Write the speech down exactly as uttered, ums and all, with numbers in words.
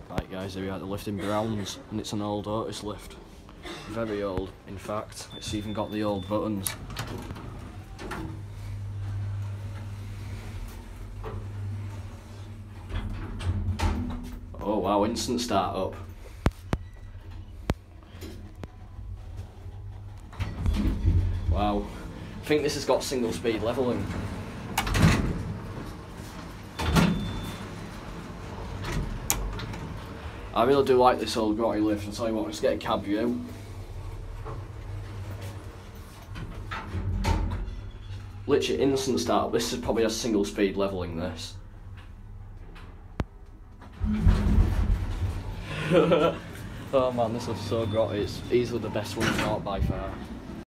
Right guys, here we are, the lift in Browns, and it's an old Otis lift. Very old, in fact. It's even got the old buttons. Oh wow, instant start up. Wow, I think this has got single speed levelling. I really do like this old grotty lift. I'll tell you what, let's get a cab view. Literally instant start. This is probably a single speed levelling this. Oh man, this looks so grotty. It's easily the best one in the art by far.